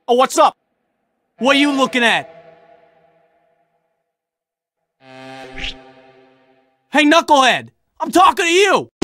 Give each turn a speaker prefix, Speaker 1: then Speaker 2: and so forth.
Speaker 1: Oh, what's up? What are you looking at? Hey, knucklehead! I'm talking to you!